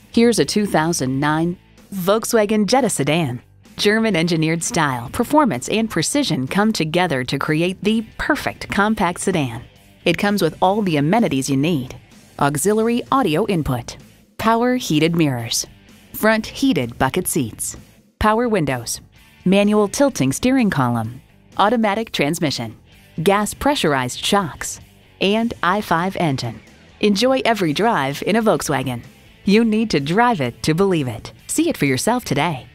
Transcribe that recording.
Here's a 2009 Volkswagen Jetta sedan. German-engineered style, performance, and precision come together to create the perfect compact sedan. It comes with all the amenities you need: auxiliary audio input, power heated mirrors, front heated bucket seats, power windows, manual tilting steering column, automatic transmission, gas pressurized shocks, and i5 engine. Enjoy every drive in a Volkswagen. You need to drive it to believe it. See it for yourself today.